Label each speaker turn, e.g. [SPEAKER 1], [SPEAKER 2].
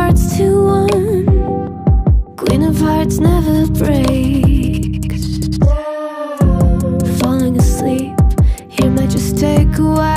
[SPEAKER 1] hearts to one. Queen of hearts never breaks. Falling asleep here might just take a while.